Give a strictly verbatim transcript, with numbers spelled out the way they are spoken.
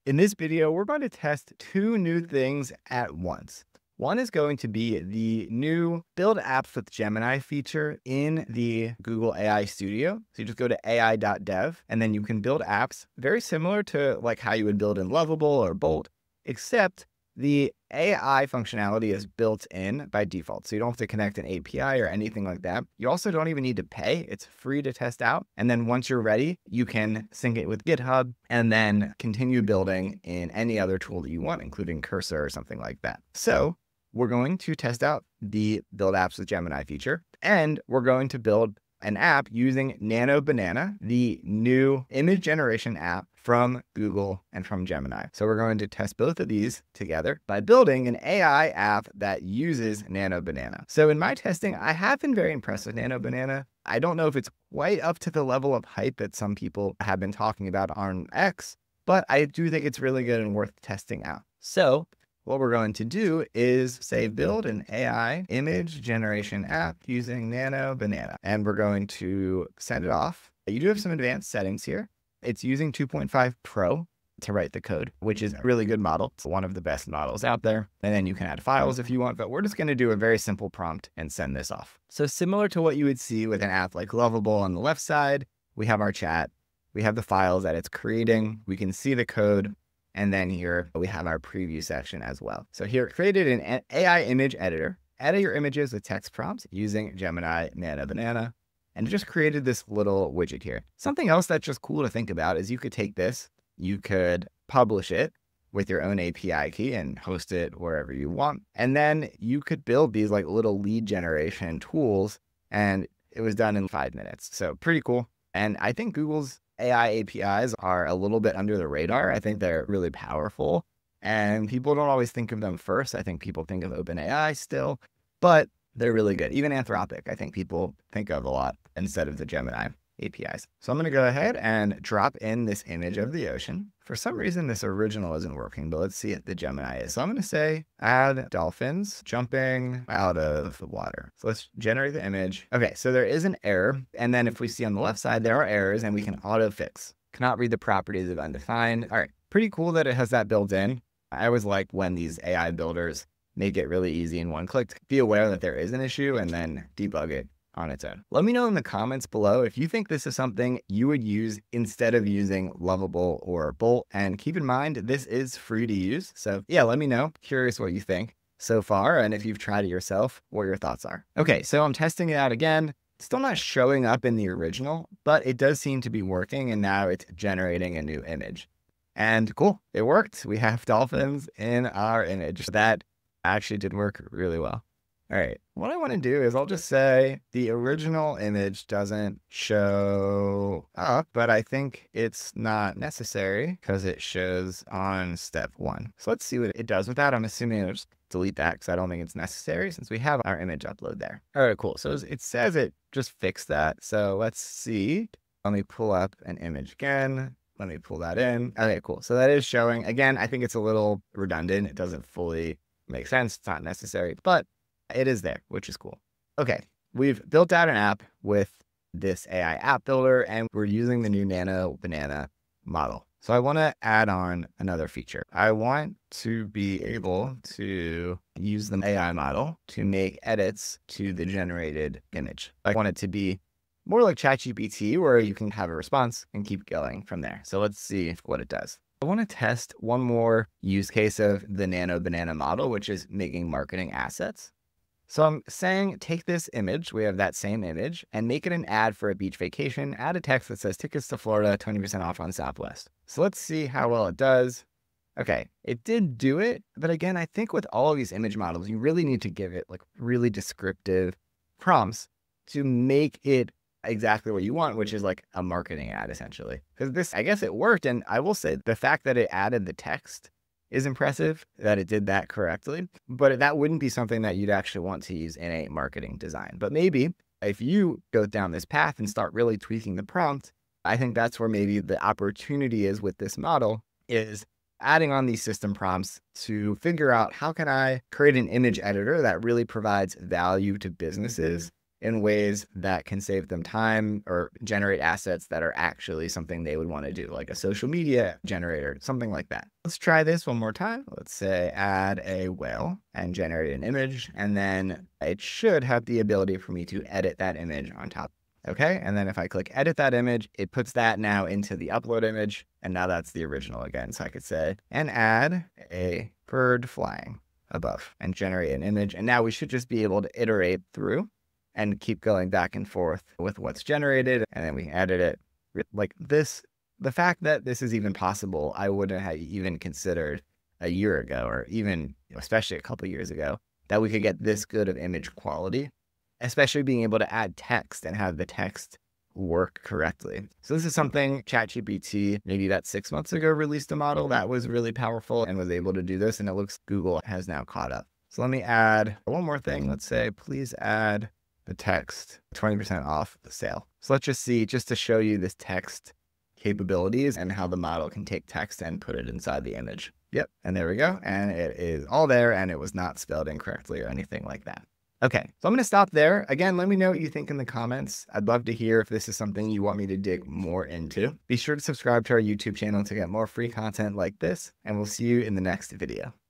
In this video, we're going to test two new things at once. One is going to be the new Build Apps with Gemini feature in the Google A I Studio. So you just go to A I dot dev and then you can build apps very similar to like how you would build in Lovable or Bolt, except the A I functionality is built in by default. So you don't have to connect an A P I or anything like that. You also don't even need to pay. It's free to test out. And then once you're ready, you can sync it with GitHub and then continue building in any other tool that you want, including Cursor or something like that. So we're going to test out the Build Apps with Gemini feature, and we're going to build an app using Nano Banana, the new image generation app from Google and from Gemini. So we're going to test both of these together by building an A I app that uses Nano Banana. So in my testing, I have been very impressed with Nano Banana. I don't know if it's quite up to the level of hype that some people have been talking about on X, but I do think it's really good and worth testing out. So what we're going to do is say build an A I image generation app using Nano Banana, and we're going to send it off. You do have some advanced settings here. It's using two point five Pro to write the code, which is a really good model. It's one of the best models out there. And then you can add files if you want, but we're just going to do a very simple prompt and send this off. So similar to what you would see with an app like Lovable on the left side, we have our chat, we have the files that it's creating, we can see the code. And then here we have our preview section as well. So here, created an A I image editor, edit your images with text prompts using Gemini Nano Banana, and it just created this little widget here. Something else that's just cool to think about is you could take this, you could publish it with your own A P I key and host it wherever you want. And then you could build these like little lead generation tools, and it was done in five minutes. So pretty cool. And I think Google's A I A P Is are a little bit under the radar. I think they're really powerful and people don't always think of them first. I think people think of OpenAI still, but they're really good. Even Anthropic, I think people think of a lot instead of the Gemini A P Is. So I'm going to go ahead and drop in this image of the ocean. For some reason, this original isn't working, but let's see if the Gemini is. So I'm going to say add dolphins jumping out of the water. So let's generate the image. Okay, so there is an error. And then if we see on the left side, there are errors and we can auto fix. Cannot read the properties of undefined. All right, pretty cool that it has that built in. I always like when these A I builders make it really easy in one click to be aware that there is an issue and then debug it on its own. Let me know in the comments below if you think this is something you would use instead of using Lovable or Bolt. And keep in mind, this is free to use. So yeah, let me know. Curious what you think so far. And if you've tried it yourself, what your thoughts are. Okay, so I'm testing it out again. It's still not showing up in the original, but it does seem to be working. And now it's generating a new image. And cool, it worked. We have dolphins in our image. That actually did work really well. All right, what I want to do is I'll just say the original image doesn't show up, but I think it's not necessary because it shows on step one. So let's see what it does with that. I'm assuming I'll just delete that because I don't think it's necessary since we have our image upload there. All right, cool. So it says it just fixed that. So let's see. Let me pull up an image again. Let me pull that in. Okay, cool. So that is showing. Again, I think it's a little redundant. It doesn't fully make sense. It's not necessary, but it is there, which is cool. Okay, we've built out an app with this A I app builder, and we're using the new Nano Banana model. So I want to add on another feature. I want to be able to use the A I model to make edits to the generated image. I want it to be more like ChatGPT, where you can have a response and keep going from there. So let's see what it does. I want to test one more use case of the Nano Banana model, which is making marketing assets. So I'm saying, take this image, we have that same image, and make it an ad for a beach vacation. Add a text that says tickets to Florida, twenty percent off on Southwest. So let's see how well it does. Okay, it did do it. But again, I think with all of these image models, you really need to give it like really descriptive prompts to make it exactly what you want, which is like a marketing ad essentially. Because this, I guess it worked. And I will say the fact that it added the text is impressive, that it did that correctly, but that wouldn't be something that you'd actually want to use in a marketing design. But maybe if you go down this path and start really tweaking the prompt, I think that's where maybe the opportunity is with this model, is adding on these system prompts to figure out how can I create an image editor that really provides value to businesses in ways that can save them time or generate assets that are actually something they would want to do, like a social media generator, something like that. Let's try this one more time. Let's say add a whale and generate an image, and then it should have the ability for me to edit that image on top. Okay, and then if I click edit that image, it puts that now into the upload image, and now that's the original again. So I could say, and add a bird flying above and generate an image. And now we should just be able to iterate through and keep going back and forth with what's generated. And then we edit it like this. The fact that this is even possible, I wouldn't have even considered a year ago, or even especially a couple of years ago, that we could get this good of image quality, especially being able to add text and have the text work correctly. So this is something ChatGPT, maybe about six months ago, released a model that was really powerful and was able to do this. And it looks Google has now caught up. So let me add one more thing. Let's say, please add the text twenty percent off the sale. So let's just see, just to show you this text capabilities and how the model can take text and put it inside the image. Yep. And there we go. And it is all there, and it was not spelled incorrectly or anything like that. Okay, so I'm going to stop there. Again, let me know what you think in the comments. I'd love to hear if this is something you want me to dig more into. Be sure to subscribe to our YouTube channel to get more free content like this, and we'll see you in the next video.